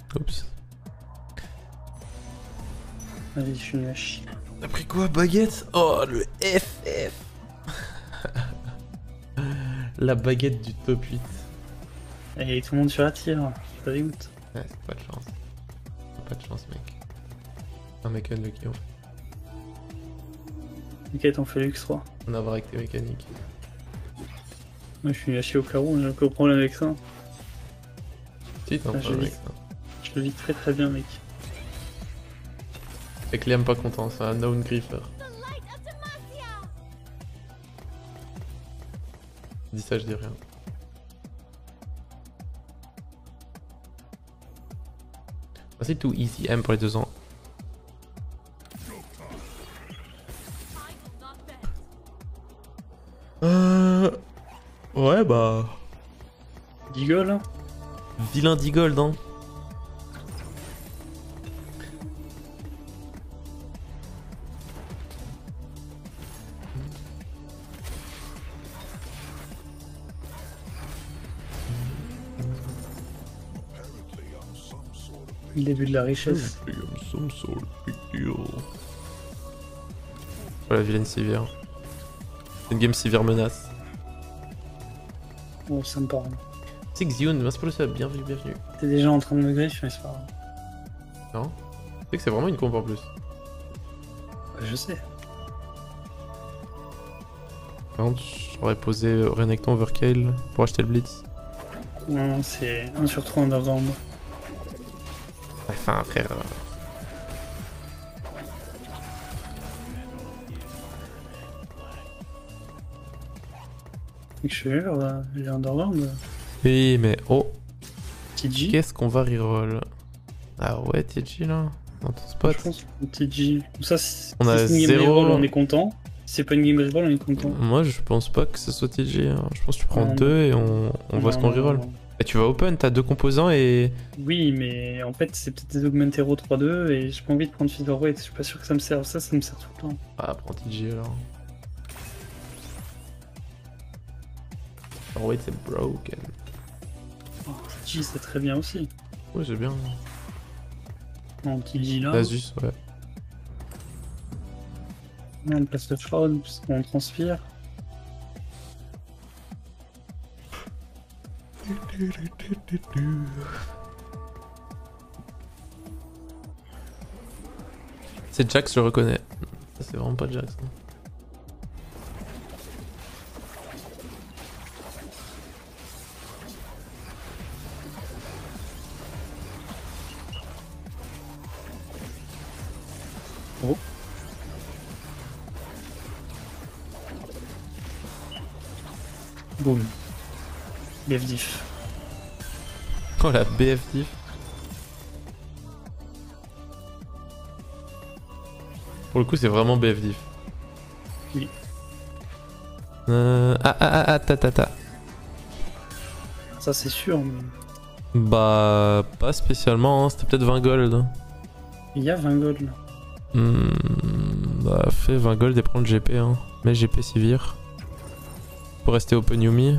Oups. Allez, je suis nul à chier. T'as pris quoi, baguette? Oh, le FF. La baguette du top 8. Et tout le monde sur la tire, ça dégoûte. Ouais, c'est pas de chance. Pas de chance, mec. Un mec unlucky, en fait. T'inquiète, on fait l'X3. On a voir avec tes mécaniques. Moi, je suis nul à chier au carreau, j'ai aucun problème avec ça. Si, t'as un Ah, problème je avec ça. Je le vis très très bien, mec. C'est que Liam pas content, c'est un known griefer. Dis ça, je dis rien. Merci to Easy M pour les 2 ans. Ouais, bah. Deagle, hein. Vilain d'Eagle, hein. Le début de la richesse. Voilà, vilaine Sivir. Une game Sivir menace. Oh, ça me parle. C'est Xion, merci pour le sub, bienvenue, bienvenue. T'es déjà en train de me griffer, mais c'est pas grave. Non? C'est que c'est vraiment une comp en plus. Ouais, je sais. Par contre, j'aurais posé Renekton Overkill pour acheter le Blitz. Non, c'est 1 sur 3 underground. Enfin, frère. Je suis sûr, les underground. Oui, mais oh, TG. qu'est-ce qu'on va reroll? Ah ouais, TG là? Dans ton spot? Je pense TG. Ça, si On a c'est une game zéro. reroll, on est content. Si c'est pas une game reroll, on est content. Moi, je pense pas que ce soit TG. Hein. Je pense que tu prends Non, 2 et on voit ce qu'on reroll. Et tu vas open, t'as 2 composants et. Oui, mais en fait, c'est peut-être des Augmentero 3-2 et j'ai pas envie de prendre Featherweight. Je suis pas sûr que ça me serve. Ça me sert tout le temps. Ah, prends TG alors. Oh, wait, c'est broken. Oh, TG, c'est très bien aussi. Ouais, j'ai bien. En TG là, Nasus, ouais. on place le Shroud parce qu'on transpire. C'est Jax, je le reconnais. Ça, c'est vraiment pas Jax. Hein. Oh. Boum. BF diff. Oh la BF diff. Pour le coup, c'est vraiment BF diff. Oui. Ta. Ça, c'est sûr, mais Bah, pas spécialement, hein. C'était peut-être 20 gold. il y a 20 gold là. Bah, fais 20 gold et prends le GP. Hein. Mets GP Sivir. Pour rester open Yumi.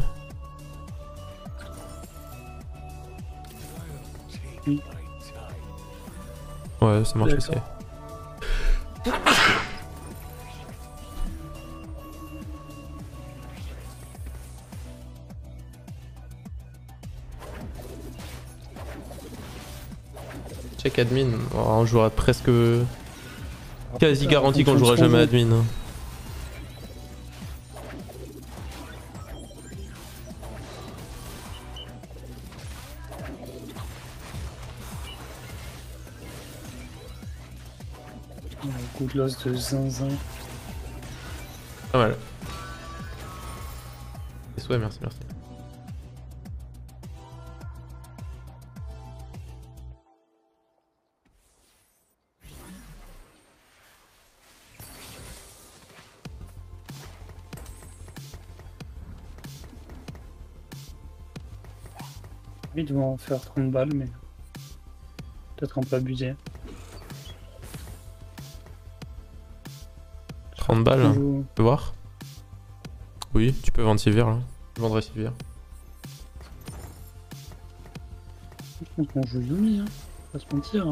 Oui. Ouais, ça marche aussi. D'accord. Check admin. Oh, on jouera presque. Quasi Ça, garanti en qu'on fonction jouera de ce qu'on jamais veut. admin. Hein. Good loss de zinzin. Pas mal. Et ouais, merci, merci. Lui, il doit en faire 30 balles, mais peut-être un peu abusé. 30 balles, hein. Joue... Tu peux voir? Oui, tu peux vendre Sivir là. Je vendrai Sivir. Je pense qu'on joue Yumi, hein. Pas se mentir.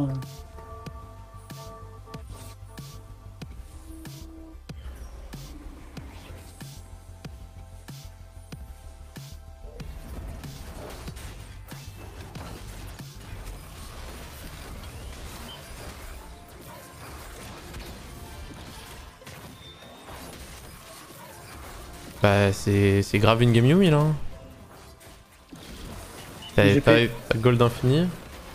Bah c'est grave une game Yumi là. T'as gold infini.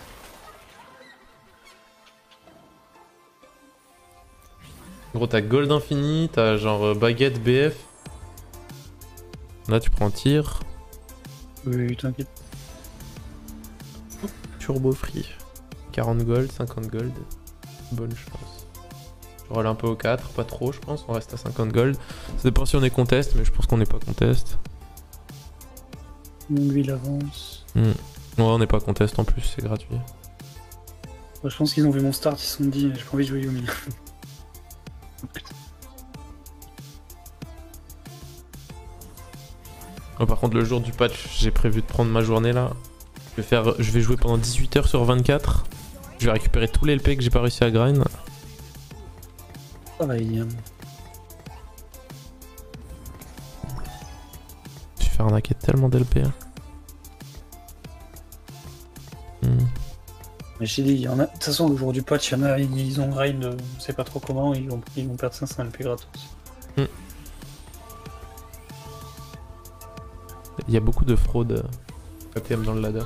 Gros t'as gold infini, t'as genre baguette BF. Là tu prends tir. Oui, t'inquiète. Turbo free. 40 gold, 50 gold. Bonne chance. Je roll un peu au 4, pas trop je pense, on reste à 50 gold. Ça dépend si on est contest, mais je pense qu'on n'est pas contest. Lui il avance. Ouais on n'est pas contest en plus, c'est gratuit. Ouais, je pense qu'ils ont vu mon start, ils se sont dit j'ai pas envie de jouer Yumi. Oh, par contre le jour du patch, j'ai prévu de prendre ma journée là. Je vais jouer pendant 18 heures sur 24. Je vais récupérer tous les LP que j'ai pas réussi à grind. Ça va, il... Je vais faire arnaquer tellement d'LP. Mais je t'ai dit, il y en a... De toute façon, le jour du patch, il y en a, ils ont grind, on sait pas trop comment, ils vont perdre 500 LP gratos. Il y a beaucoup de fraude APM dans le ladder.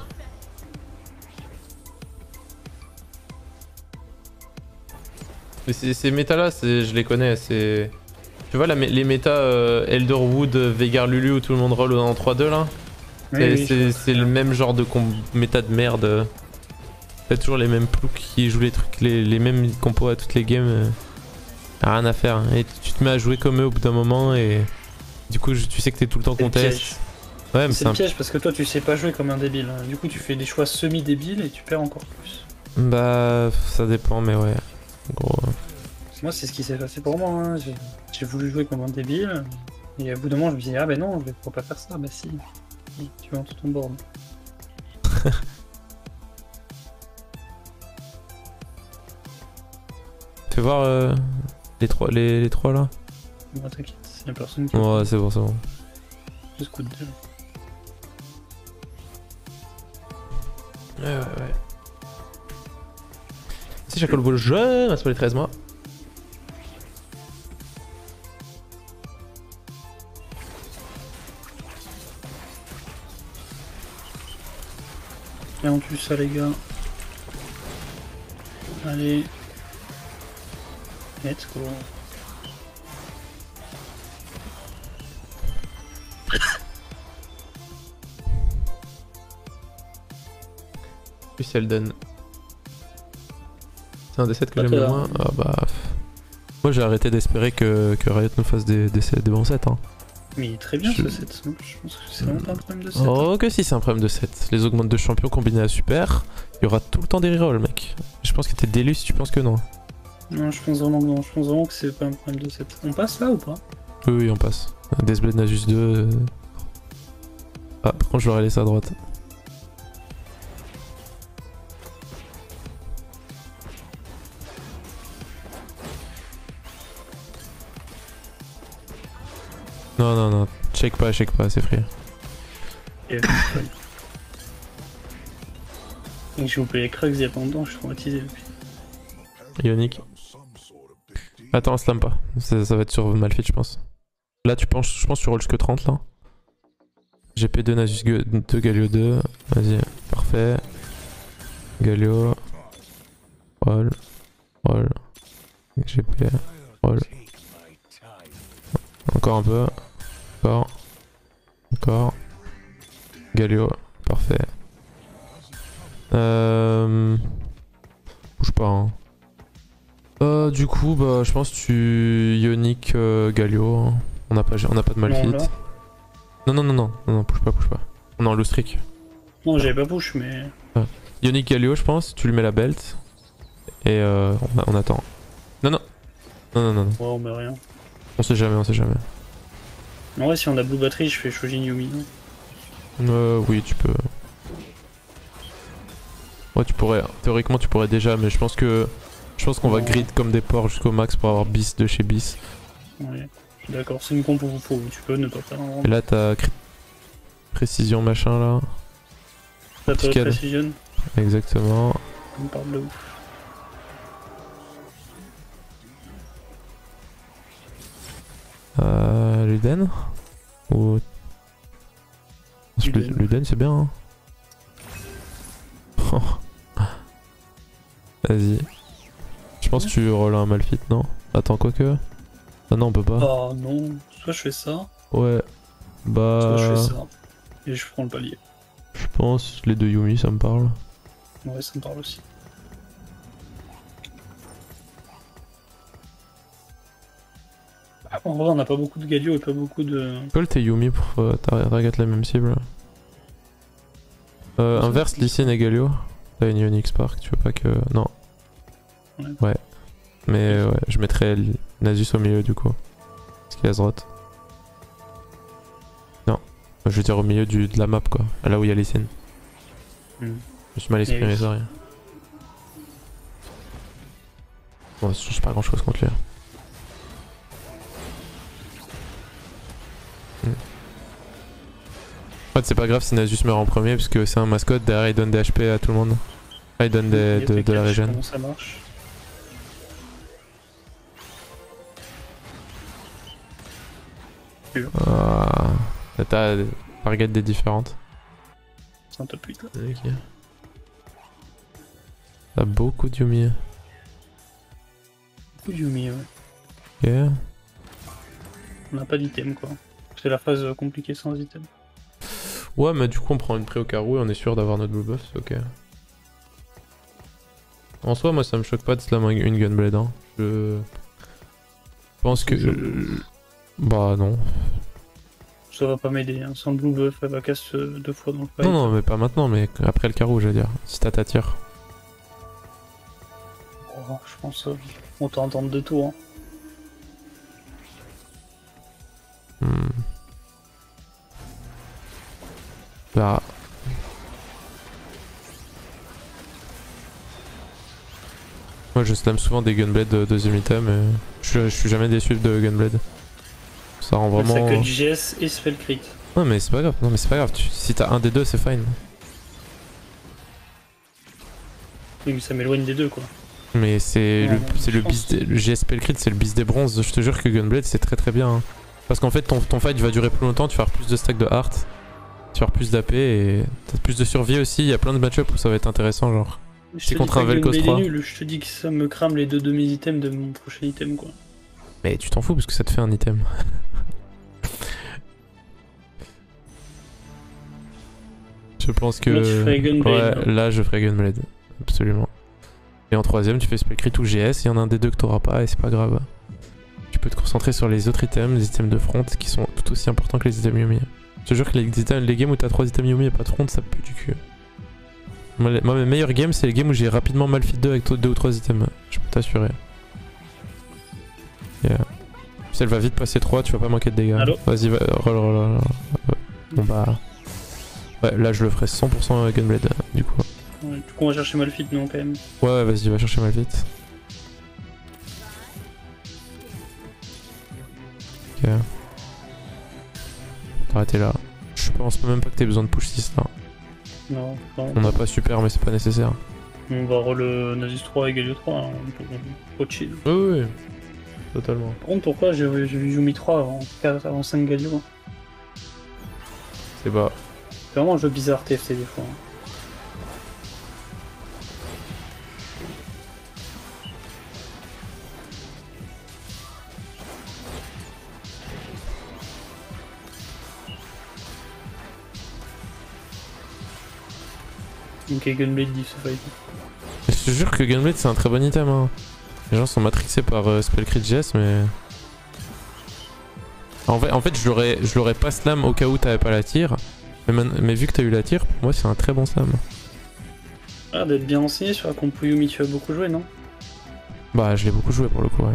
Mais ces méta là, je les connais. Tu vois les méta Elderwood, Veigar Lulu où tout le monde roll en 3-2 là. C'est le même genre de méta de merde. T'as toujours les mêmes ploucs qui jouent les trucs, les mêmes compos à toutes les games. Rien à faire. Et tu te mets à jouer comme eux au bout d'un moment et du coup tu sais que t'es tout le temps contest. Ouais, mais c'est le piège parce que toi tu sais pas jouer comme un débile. Du coup tu fais des choix semi-débiles et tu perds encore plus. Bah ça dépend mais ouais. Gros. Moi c'est ce qui s'est passé pour moi. Hein. J'ai voulu jouer comme un débile et au bout d'un moment je me suis dit ah ben non je vais pas faire ça. Bah si. Tu vas en tout ton board. Fais voir les trois là. Moi t'inquiète, y'a personne qui... Ouais c'est bon c'est bon. Juste coup de deux. Ouais. Si chaque le jeu, c'est pas les 13 mois. Et en plus ça les gars. Allez. Let's go. Plus si elle donne. C'est un des 7 que j'aime le moins. Ah bah. Moi j'ai arrêté d'espérer que Riot nous fasse des bons sets. Hein. Mais il est très bien ce set. Je pense que c'est vraiment pas un problème de set. Oh que si c'est un problème de set. Les augmentes de champion combinés à super. Il y aura tout le temps des rerolls mec. Je pense que t'es délu si tu penses que non. Non je pense vraiment que non. Je pense vraiment que c'est pas un problème de set. On passe là ou pas? Oui on passe. Deathblade Nasus 2. Ah par contre je l'aurais laissé à droite. Non, check pas, c'est free. Et j'ai oublié les Krugs il y a pas longtemps, je suis traumatisé depuis. Ionic. Attends, slam pas. Ça va être sur Malphite, je pense. Là, je pense que tu rolls jusque 30 là. GP2 Nasus 2, Galio 2. Vas-y, parfait. Galio. Roll. GP. Roll. Encore un peu. Encore. Galio. Parfait. Bouge pas. Hein. Du coup, bah, je pense que tu Ionic Galio. Hein. On n'a pas de Malphite. Non, bouge pas. On est en low streak. Non, j'avais pas push, mais. Ionic Galio, je pense. Tu lui mets la belt. Et on attend. Non. Ouais, on met rien. On sait jamais. En vrai, si on a Blue Battery, je fais Shojin Yumi. Oui, tu peux. Ouais, tu pourrais, théoriquement tu pourrais déjà, mais je pense qu'on va grid comme des porcs jusqu'au max pour avoir bis de chez bis. Ouais, je suis d'accord, c'est une compo où tu peux ne pas faire un Et là t'as précision machin là. T'as pas de précision. Exactement. On me parle de ouf. Luden ou... Luden c'est bien hein. Vas-y. Je pense que tu rolls un Malphite, non? Attends, quoique. Ah non, on peut pas. Ah non, soit je fais ça. Ouais. Bah. Soit je fais ça. Et je prends le palier. Je pense les deux Yumi, ça me parle. Ouais, ça me parle aussi. En vrai, on n'a pas beaucoup de Galio et pas beaucoup de. Call tes Yumi pour target la même cible. Inverse, Lee Sin et Galio. T'as une Onyx Spark, tu veux pas que. Non. Ouais. Mais ouais, je mettrais Nasus au milieu du coup. Parce qu'il y a Zrot. Non. Je veux dire au milieu de la map quoi. Là où il y a Lee Sin. Je me suis mal exprimé, sorry. Bon, ça change pas grand chose contre lui. En fait, c'est pas grave si Nasus meurt en premier parce que c'est un mascotte, derrière il donne des HP à tout le monde. Ah, il donne de la régène. Comment ça marche? Ah, t'as target des différentes. C'est un top 8 là. Ok. T'as beaucoup de Yumi. Beaucoup de Yumi, ouais. Ok. On n'a pas d'item quoi. C'est la phase compliquée sans item. Ouais, mais du coup on prend une pré au carreau et on est sûr d'avoir notre blue buff, c'est ok. En soi, moi ça me choque pas de slam une gunblade. Hein. Je pense que. Bah non. Ça va pas m'aider, hein. Sans le blue buff, elle va casse 2 fois dans le fight. Non, non, mais pas maintenant, mais après le carreau, j'allais dire. Si t'as ta tire. Oh, je pense on peut entendre 2 tours. Hein. Bah. Moi je slam souvent des gunblade de deuxième item et je suis jamais déçu de gunblade. Ça rend vraiment. Ça que du GS et se fait le crit. Non mais c'est pas grave, non mais c'est pas grave, si t'as un des deux c'est fine. Oui, mais ça m'éloigne des deux quoi. Mais c'est le bis le GSP le crit, c'est le bis des bronzes, je te jure que gunblade c'est très très bien. Hein. Parce qu'en fait ton fight va durer plus longtemps, tu vas avoir plus de stack de heart, tu vas avoir plus d'AP et t'as plus de survie aussi, il y a plein de match-up où ça va être intéressant genre. C'est contre un Vel'Koz 3. Nul, je te dis que ça me crame les 2 demi-items de mon prochain item quoi. Mais tu t'en fous parce que ça te fait un item. Je pense que. Là, tu ferais Gunblade. Ouais, là je ferais Gunblade. Absolument. Et en troisième, tu fais Spell Crit ou GS, il y en a un des deux que t'auras pas et c'est pas grave. Tu peux te concentrer sur les autres items, les items de front qui sont tout aussi importants que les items Yumi. Je te jure que les games où t'as 3 items Yumi et pas de front, ça pue du cul. Moi, mes meilleurs games, c'est les games où j'ai rapidement Malphite 2 avec 2 ou 3 items. Je peux t'assurer. Yeah. Si elle va vite passer 3, tu vas pas manquer de dégâts. Vas-y, roll. Bon bah. Ouais, là je le ferai 100% Gunblade du coup. Ouais, du coup, on va chercher Malphite, non, quand même. Ouais, vas-y, va chercher Malphite. Ok. T'arrêter là. Je pense même pas que t'aies besoin de push 6 là. Non, on n'a pas super, mais c'est pas nécessaire. On va roll Nasus 3 et Galio 3, hein, pour chill. Oui, totalement. Par contre, pourquoi j'ai vu Yumi 3 avant 5 Galio? C'est bas. C'est vraiment un jeu bizarre TFT des fois. Hein. Ok, Gunblade dit ce fight. Je te jure que Gunblade c'est un très bon item. Hein. Les gens sont matrixés par Spellcrit GS, mais. En fait je l'aurais pas slam au cas où t'avais pas la tire. Mais vu que t'as eu la tire, pour moi c'est un très bon slam. Ah, d'être bien renseigné sur la compo Yumi, tu as beaucoup joué, non? Bah, je l'ai beaucoup joué pour le coup, ouais.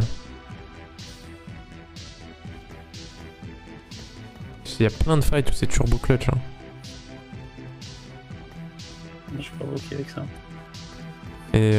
Il y a plein de fights où c'est turbo clutch. Hein. Je suis pas ok avec ça. Et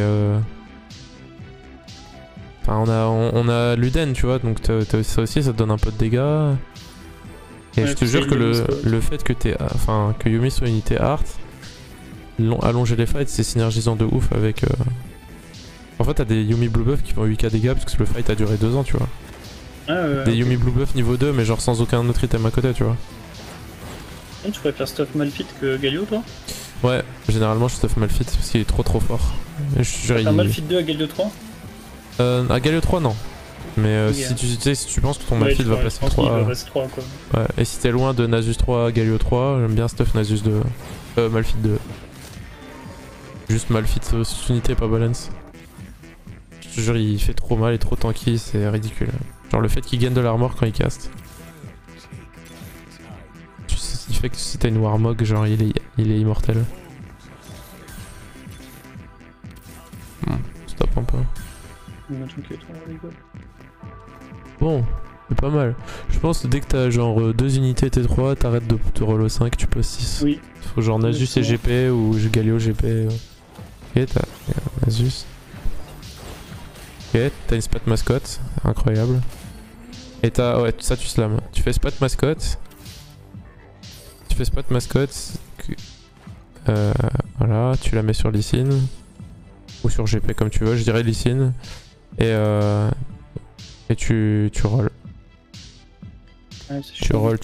enfin, on a Luden, tu vois, donc ça aussi, ça te donne un peu de dégâts. Et Ouais, je te jure que le fait que que Yuumi soit unité art, allonger les fights, c'est synergisant de ouf avec. En fait, t'as des Yuumi Blue Buff qui font 8k dégâts parce que le fight a duré 2 ans, tu vois. Des okay. Yuumi Blue Buff niveau 2, mais genre sans aucun autre item à côté, tu vois. Tu préfères stuff Malphite que Galio, toi? Ouais, généralement je stuff Malphite parce qu'il est trop fort. Je te jure, Malphite 2 à Galio 3? À Galio 3, non. Mais Yeah. si tu penses que ton Malphite va passer 3. Il va passer 3 quoi. Ouais, et si t'es loin de Nasus 3 à Galio 3, j'aime bien stuff Nasus 2. Malphite 2. Juste Malphite sous unité, pas balance. Je te jure, il fait trop mal et trop tanky, c'est ridicule. Genre le fait qu'il gagne de l'armor quand il caste. Il fait que si t'as une Warmog, genre il est immortel. Stop un peu. Bon, c'est pas mal. Je pense que dès que t'as genre 2 unités T3, t'arrêtes de te roll au 5, tu poses 6. Oui. Faut genre Nasus et GP ou Galio GP. Ok, t'as Nasus. Ok, t'as une spot mascotte, incroyable. Et t'as, ouais, ça tu slam. Tu fais spot mascotte. Tu fais spot mascotte. Voilà, tu la mets sur Lee Sin. Ou sur GP comme tu veux, je dirais Lee Sin. Et tu rolls. Ouais, tu rolls.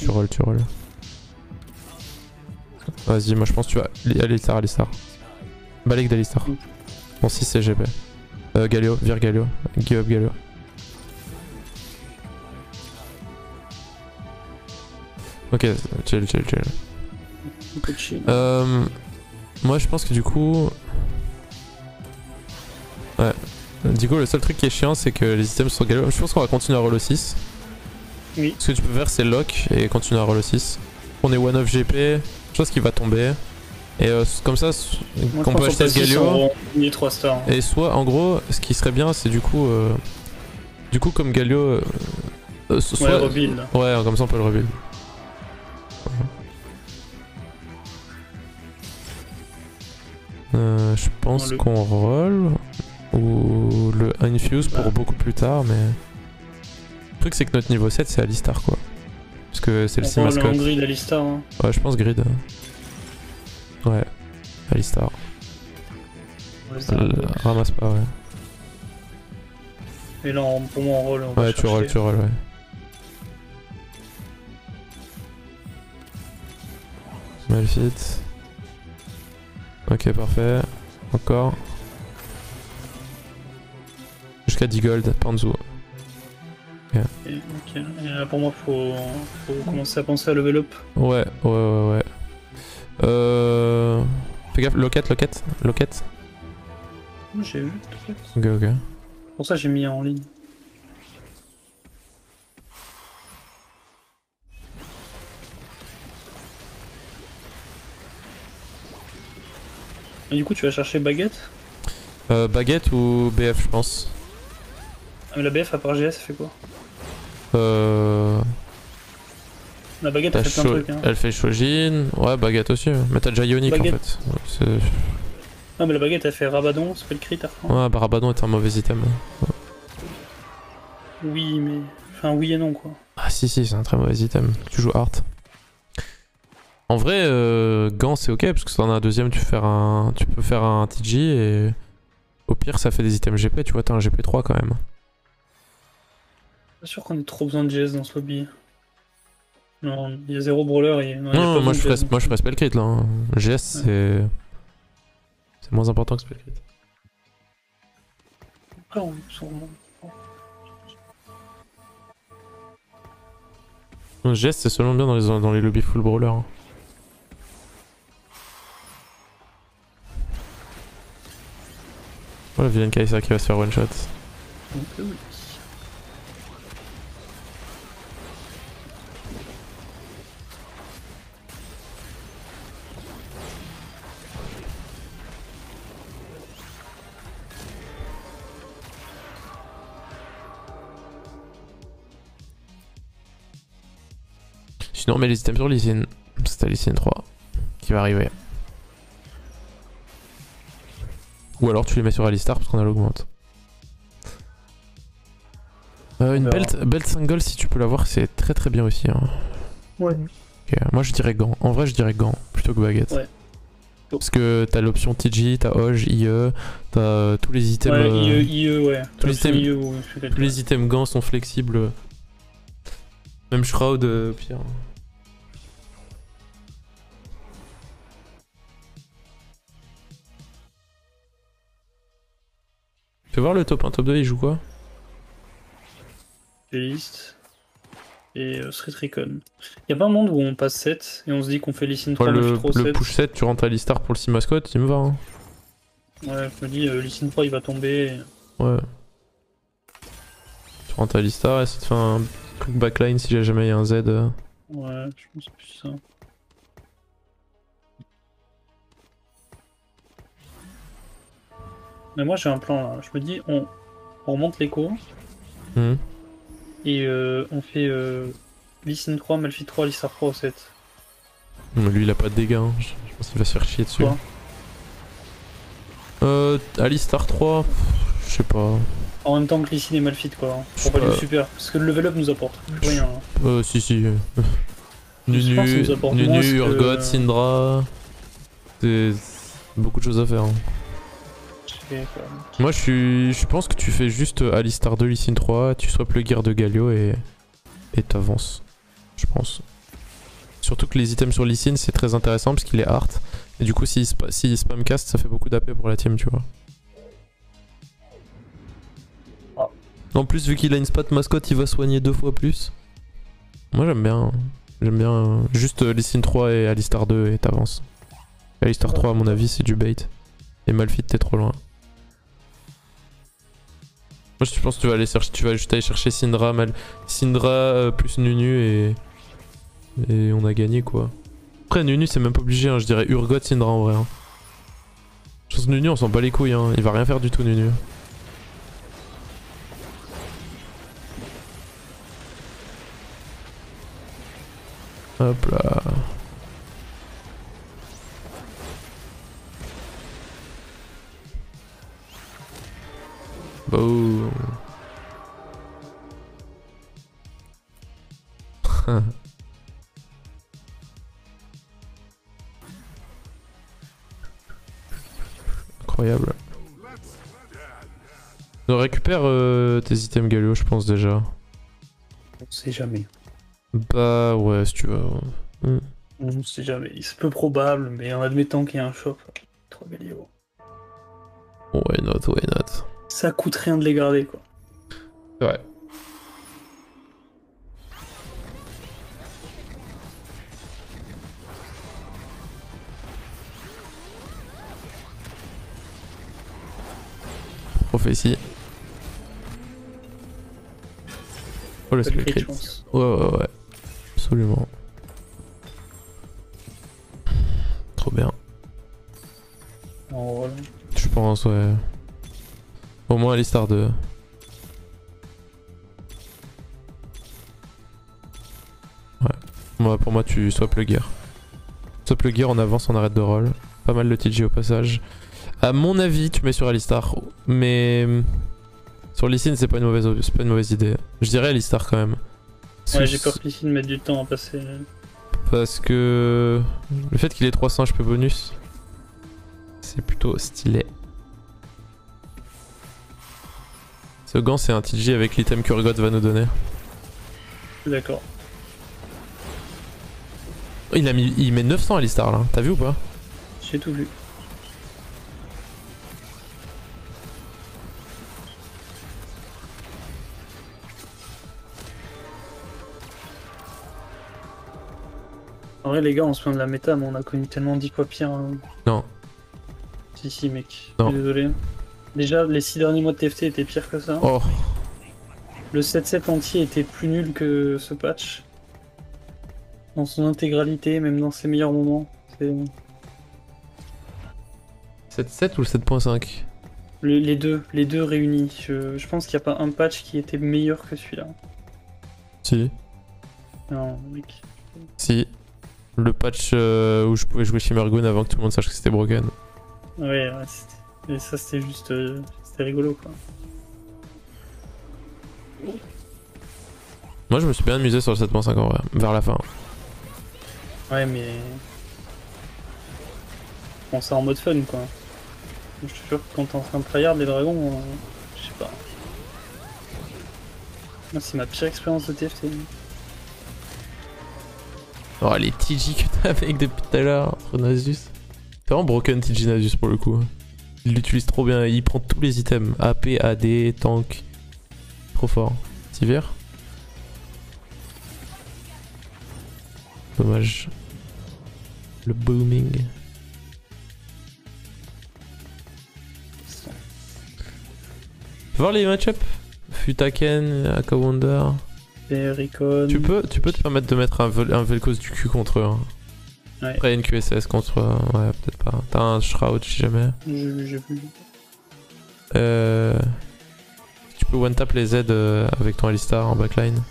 Vas-y, moi je pense que tu vas. Alistar. Balek d'Alistar. Bon, 6 c'est GP. Galio, vire Galio. Give up Galio. Ok, chill. Moi je pense que du coup. Ouais. Du coup, le seul truc qui est chiant, c'est que les items sur Galio. Je pense qu'on va continuer à roll au 6. Oui. Ce que tu peux faire, c'est lock et continuer à roll au 6. On est one of GP, je pense qu'il va tomber. Et comme ça, qu'on peut acheter le Galio. Et soit, en gros, ce qui serait bien, c'est du coup comme Galio. Soit, ouais, rebuild. Ouais, comme ça on peut le rebuild. Je pense qu'on roll. Ou le infuse pour beaucoup plus tard, mais. Le truc, c'est que notre niveau 7, c'est Alistar quoi. Parce que c'est le 6 mascotte. Grid Alistar. Hein. Ouais, je pense grid. Ouais, Alistar. Ramasse pas, ouais. Et là, pour moi, on roll. Ouais, tu roll, ouais. Malphite. Ok, parfait. Encore. Jusqu'à 10 gold, Panzu. Okay. Ok, et là, pour moi, faut commencer à penser à level up. Ouais. Fais gaffe, loquette. J'ai vu, Ok. pour ça, j'ai mis en ligne. Et du coup, tu vas chercher baguette? Baguette ou BF, je pense. Ah, mais la BF à part GS, elle fait quoi? La baguette, elle fait plein de trucs. Hein. Elle fait Shojin. Ouais, baguette aussi. Mais t'as déjà Ionic en fait. Non, mais la baguette, elle fait Rabadon, c'est pas le crit à reprendre. Ouais, bah Rabadon est un mauvais item. Oui, mais. Enfin, oui et non quoi. Ah, si, c'est un très mauvais item. Tu joues Art. En vrai, Gant c'est ok parce que si t'en as un deuxième, tu peux faire un TG et au pire, ça fait des items GP. Tu vois, t'as un GP3 quand même. Pas sûr qu'on ait trop besoin de GS dans ce lobby. Non, il y a 0 brawler et. Non, moi je ferais spell crit là. Hein. GS ouais. C'est moins important que spell crit. Après, on sûrement. GS c'est seulement bien dans les lobbies full brawler. Hein. Oh, la vilaine Kai'Sa qui va se faire one shot. Oui. Sinon on met les items sur Lee Sin. C'est Lee Sin 3 qui va arriver. Ou alors tu les mets sur Alistar parce qu'on a l'augmente. Une belt single, si tu peux l'avoir, c'est très très bien aussi. Hein. Ouais. Okay. Moi je dirais gant. En vrai, je dirais gant plutôt que baguette. Ouais. Parce que t'as l'option TG, t'as Oj, IE, t'as tous les items. Ouais, IE, ouais. Tous les les items gants sont flexibles. Même Shroud, pire. Fais voir le top 1, top 2, il joue quoi? List et Street Recon. Y'a pas un monde où on passe 7 et on se dit qu'on fait Lee Sin 3, le 7. push 7, tu rentres à Alistar pour le 6 mascotte, il me va. Hein. Ouais, je me dis Lee Sin 3 il va tomber. Ouais. Tu rentres à Alistar et ça te fait un truc backline si jamais il y a un Z. Ouais, je pense que c'est ça. Mais moi j'ai un plan là. Je me dis on remonte l'écho. Et on fait Lee Sin 3, Malphite 3, Alistar 3 au 7. Mais lui il a pas de dégâts, hein. Je pense qu'il va se faire chier dessus. Alistar 3, je sais pas. En même temps que Lee Sin et Malphite quoi. Pour pas du super. Parce que le level up nous apporte plus rien. Si. Nunu, Urgot, Syndra. C'est beaucoup de choses à faire. Hein. Moi je pense que tu fais juste Alistar 2, Lee Sin 3, tu swap le gear de Galio et t'avances. Je pense. Surtout que les items sur Lee Sin c'est très intéressant parce qu'il est art. Et du coup s'il spamcast ça fait beaucoup d'AP pour la team tu vois. Ah. En plus vu qu'il a une spot mascotte il va soigner 2 fois plus. Moi j'aime bien. J'aime bien juste Lee Sin 3 et Alistar 2 et t'avances. Alistar 3 à mon avis c'est du bait. Et Malphite t'es trop loin. Moi je pense que tu vas juste aller chercher Syndra, plus Nunu et on a gagné quoi. Après Nunu c'est même pas obligé, hein. Je dirais Urgot, Syndra en vrai. Hein. Je pense que Nunu on s'en bat les couilles, hein. Il va rien faire du tout Nunu. Hop là. Boom. Incroyable. On récupère tes items Galio je pense déjà. On sait jamais. Bah ouais si tu veux. On sait jamais. C'est peu probable mais en admettant qu'il y a un shop. 3 Galio. Why not. Ça coûte rien de les garder quoi. Ouais. Prophétie. Oh le skill crit. Ouais. Absolument. Trop bien. Oh, voilà. Je pense ouais. Au moins Alistar 2. Ouais. Pour moi tu swap le gear. Swap le gear, on avance, on arrête de roll. Pas mal de TG au passage. À mon avis tu mets sur Alistar. Mais sur Lee Sin c'est pas une mauvaise idée. Je dirais Alistar quand même. Ouais j'ai peur que Lee Sin mette du temps à passer. Parce que le fait qu'il ait 300 HP bonus, c'est plutôt stylé. Ce gant c'est un TG avec l'item que Urgot va nous donner. D'accord. Oh, il met 900 à Alistar là, t'as vu ou pas? J'ai tout vu. En vrai les gars on se plaint de la méta mais on a connu tellement 10 fois pire. Hein. Non. Si mec, non. Désolé. Déjà les 6 derniers mois de TFT étaient pires que ça. Oh. Le 7-7 entier était plus nul que ce patch. Dans son intégralité, même dans ses meilleurs moments. 7.7 ou le 7.5? Les deux réunis. Je pense qu'il n'y a pas un patch qui était meilleur que celui-là. Si. Non mec. Si. Le patch où je pouvais jouer Shimmergoon avant que tout le monde sache que c'était broken. Ouais, Et ça, c'était juste. C'était rigolo, quoi. Moi je me suis bien amusé sur le 7.5 en vrai, vers la fin. Ouais, mais. Bon, c'est en mode fun, quoi. Je te jure que quand t'es en train de tryhard les dragons, je sais pas. Moi, c'est ma pire expérience de TFT. Oh les TG que t'as avec depuis tout à l'heure, Nasus. C'est vraiment broken TG Nasus pour le coup. Il l'utilise trop bien, il prend tous les items. AP, AD, tank. Trop fort. Sivir. Dommage. Le booming. Fais voir les match-up. Futaken, Akawanda. Recon. Tu peux te permettre de mettre un Vel'Koz du cul contre eux. Hein. Ouais. Après une QSS contre... ouais, peut-être pas. T'as un Shroud si jamais. J'ai vu. Tu peux one-tap les Z avec ton Alistar en backline.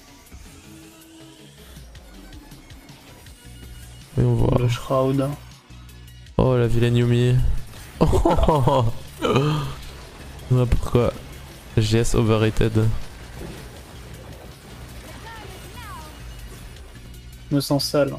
Mais on voit. Le Shroud. Oh la vilaine Yumi. Oh. Pourquoi GS overrated. Je me sens sale.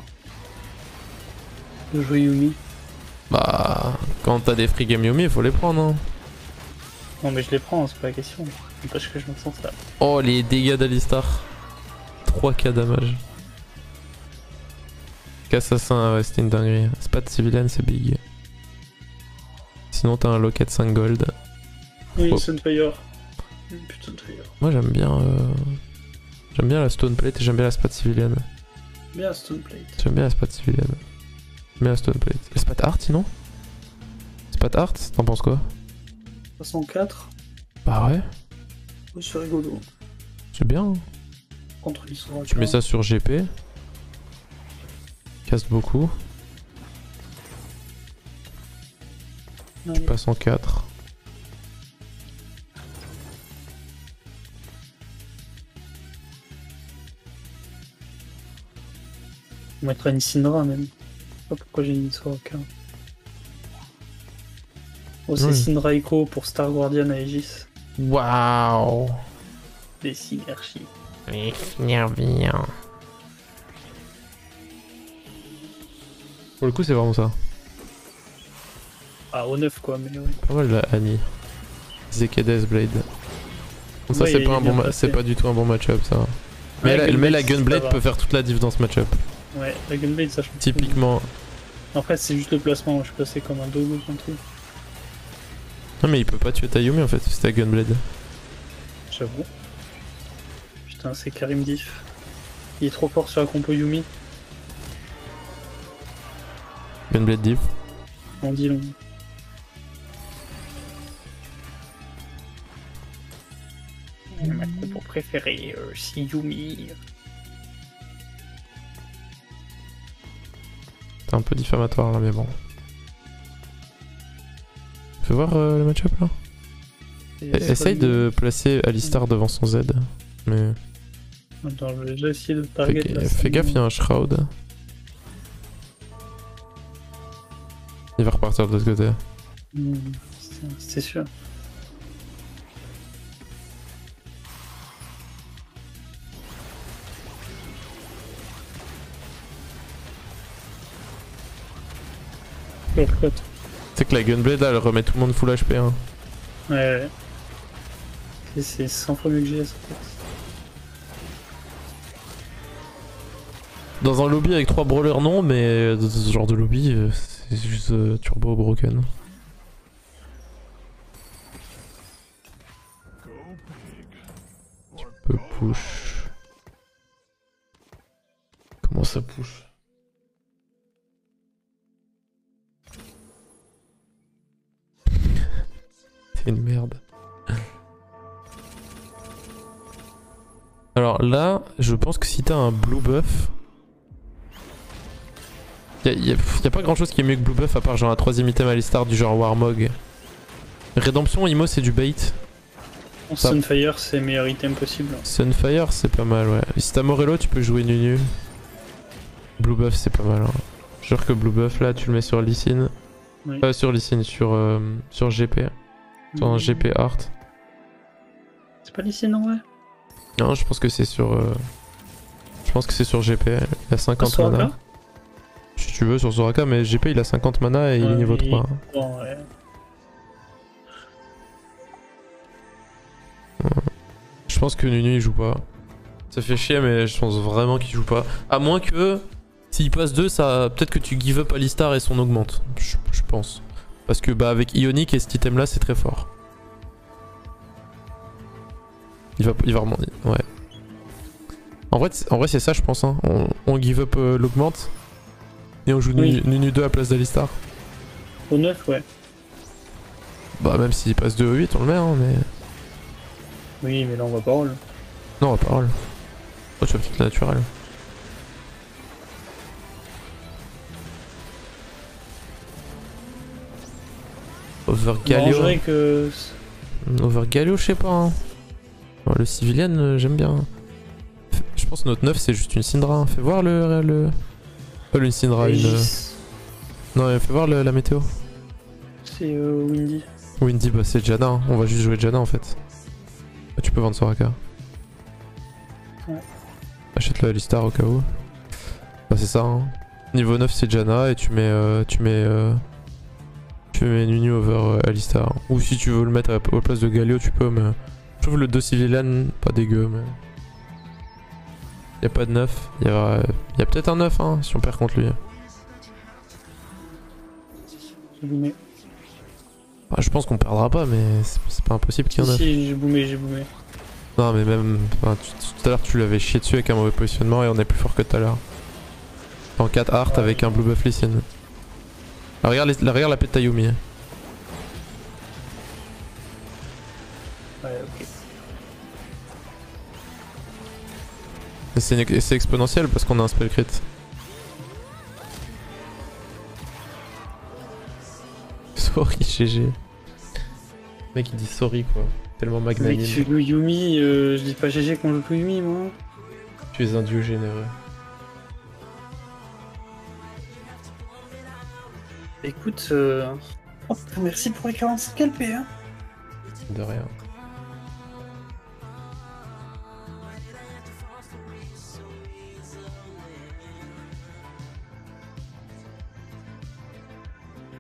De jouer Yumi. Bah, quand t'as des free game Yumi, il faut les prendre. Hein. Non, mais je les prends, c'est pas la question. N'empêche que je me sens sale. Oh, les dégâts d'Alistar. 3k damage. Qu'assassin, ouais, c'était une dinguerie. C'est pas de civilian, c'est big. Sinon, t'as un locket 5 gold. Oui, Oh. Sunfire. Putain de fire. Moi, j'aime bien. J'aime bien la stone plate et j'aime bien la spat civilian. Bien Stoneplate. J'aime bien la spat civilian. J'aime bien la stone plate. La spat art sinon? Spat art, t'en penses quoi? 64. Bah ouais, Oh, c'est rigolo. c'est bien. Hein. Contre l'histoire. Tu mets ça sur GP. Casse beaucoup. Tu passes en 4. On mettra une Syndra même. Je sais pas pourquoi j'ai mis une Soraka. Oh, c'est Oui. Syndra Echo pour Star Guardian à Aegis. Waouh. Des synergies. Bien. Pour le coup, c'est vraiment ça. Ah, au 9 quoi, mais ouais. Pas mal la Annie. Zekedes Blade. Donc ça, Ouais, c'est il pas, est un bien bon passé. c'est pas du tout un bon match-up ça. Mais, Ouais, mais la Gunblade, Gunblade ça peut va. faire toute la diff dans ce match-up. Ouais, la Gunblade, ça je pense. Typiquement. En fait, c'est juste le placement. Je suis passé comme un dogo contre lui. Non, mais il peut pas tuer ta Yumi en fait, c'est ta Gunblade. J'avoue. Putain, c'est Karim Diff. Il est trop fort sur la compo Yumi. Gunblade diff. On dit long. Ma compo préférée, c'est Yumi. C'est un peu diffamatoire là, mais bon. Fais voir le match-up là. Essaye de placer Alistar devant son Z. Mais. Attends, je vais déjà essayer de target. Fais gaffe, il y a un Shroud. Il va repartir de l'autre côté. C'est sûr. C'est que la Gunblade là, elle remet tout le monde full HP. Hein. Ouais. C'est 100 fois mieux que GS en fait. Dans un lobby avec 3 brawlers, non, mais dans ce genre de lobby, c'est juste turbo broken. Tu peux push. Comment ça push? T'es une merde. Alors là, je pense que si t'as un blue buff... Y'a pas grand chose qui est mieux que blue buff à part genre un 3ème item Alistar du genre Warmog. Rédemption, Imo c'est du bait. Sunfire c'est le meilleur item possible. Sunfire c'est pas mal ouais. Si t'as Morello tu peux jouer Nunu. Blue buff c'est pas mal. Hein. Jure que blue buff là tu le mets sur Lee Sin. Oui. Pas sur Lee Sin, sur GP. Sur un GP Art. C'est pas Lee Sin en vrai? Non, je pense que c'est sur. Je pense que c'est sur GP. Il a 50 mana. Si tu veux, sur Soraka, mais GP il a 50 mana et il est niveau 3. Bon, ouais. Je pense que Nunu il joue pas. Ça fait chier, mais je pense vraiment qu'il joue pas. À moins que. S'il passe 2, ça peut-être que tu give up Alistar et son augmente. Je pense. Parce que bah avec Ionic et cet item là, c'est très fort. Il va remonter. Ouais. En vrai c'est ça, je pense. Hein. On give up l'augmente. Et on joue Nunu 2 à place d'Alistar. Au 9, ouais. Bah, même s'il passe 2 au 8, on le met, hein, mais. Oui, mais là on va pas roll. Non, on va pas roll. Oh, tu vas peut-être la naturelle. Over Galio. Over Galio, je sais pas. Hein. Oh, le civilian, j'aime bien. Je pense que notre 9 c'est juste une Syndra. Hein. Fais voir Pas une Syndra, une. Non, fais voir la météo. C'est Windy. Windy, bah c'est Janna. Hein. On va juste jouer Janna en fait. Bah, tu peux vendre Soraka. Ouais. Achète la Alistar au cas où. Bah c'est ça. Hein. Niveau 9 c'est Janna et tu mets Nunu over Alistar. Ou si tu veux le mettre à la place de Galio, tu peux, mais je trouve le 2 civilian pas dégueu. Mais y'a pas de 9. Y a peut-être un 9 hein, si on perd contre lui. Bah, je pense qu'on perdra pas, mais c'est pas impossible qu'il y en ait. Si, j'ai boomé. Non, mais même. Enfin, tout à l'heure, tu l'avais chié dessus avec un mauvais positionnement et on est plus fort que tout à l'heure. En 4 art avec un blue buff Lee Sin. Regarde la pète Tayumi. Ouais, ok. C'est exponentiel parce qu'on a un spell crit. Sorry, GG. Le mec il dit sorry quoi. Tellement magnanime. Mec, tu joues Yumi, je dis pas GG quand je joue Yumi moi. Tu es un dieu généreux. Écoute, merci pour les 45 LP hein. De rien.